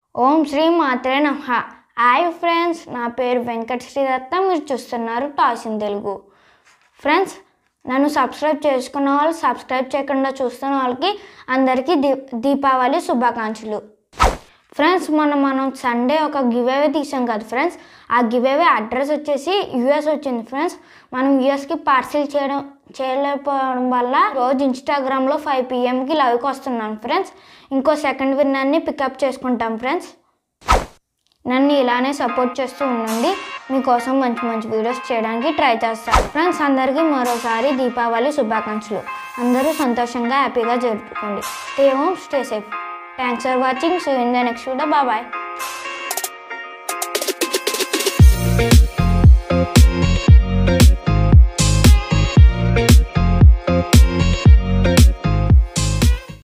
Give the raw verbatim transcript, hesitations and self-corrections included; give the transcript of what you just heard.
ఓం శ్రీ మాత్రే నమః. Hi friends, నా పేరు వెంకట శ్రీదత్త. మీరు చూస్తున్నారు టాస్ ఇన్ తెలుగు. ఫ్రెండ్స్, నన్ను సబ్స్క్రైబ్ చేసుకున్న వాళ్ళు, సబ్స్క్రైబ్ చేయకుండా చూస్తున్న వాళ్ళకి అందరికీ దీ దీపావళి శుభాకాంక్షలు. ఫ్రెండ్స్, మొన్న మనం సండే ఒక గివేవే తీసాం కదా ఫ్రెండ్స్. ఆ గివేవే అడ్రస్ వచ్చేసి యూఎస్ వచ్చింది ఫ్రెండ్స్. మనం యూఎస్కి పార్సిల్ చేయడం చేయలేకపోవడం వల్ల రోజు ఇన్స్టాగ్రామ్లో ఫైవ్ పిఎంకి లైవ్కి వస్తున్నాను ఫ్రెండ్స్. ఇంకో సెకండ్ విన్నర్ని పికప్ చేసుకుంటాం ఫ్రెండ్స్. నన్ను ఇలానే సపోర్ట్ చేస్తూ ఉండండి. మీకోసం మంచి మంచి వీడియోస్ చేయడానికి ట్రై చేస్తాను ఫ్రెండ్స్. అందరికీ మరోసారి దీపావళి శుభాకాంక్షలు. అందరూ సంతోషంగా హ్యాపీగా జరుపుకోండి. Stay home, stay safe. Thanks for watching. See you in the next video. Bye bye.